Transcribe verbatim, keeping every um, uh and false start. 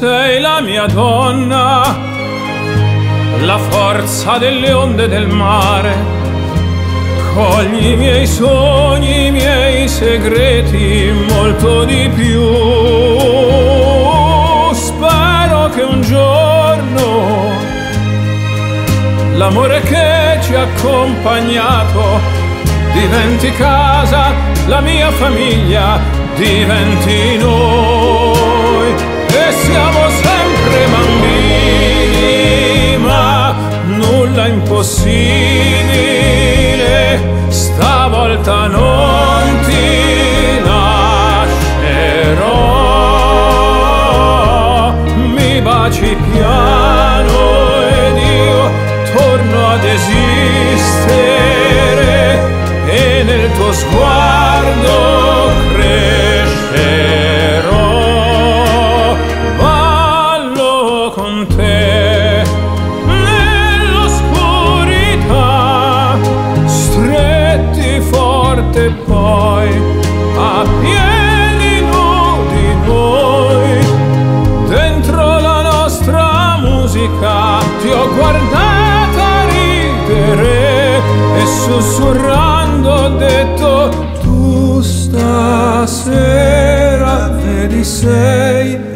sei la mia donna, la forza delle onde del mare. Cogli i miei sogni, i miei segreti, molto di più. Spero che un giorno l'amore che ci ha accompagnato diventi casa, la mia famiglia diventi noi. E siamo sempre bambini, ma nulla impossibile, stavolta non ti lascerò. Mi baci piano ed io torno ad esistere e nel tuo sguardo crescerò. Ballo con te nell'oscurità, stretti forte poi a piedi nudi noi. Dentro la nostra musica ti ho guardata ridere e sussurrando ho detto: tu stasera vedi sei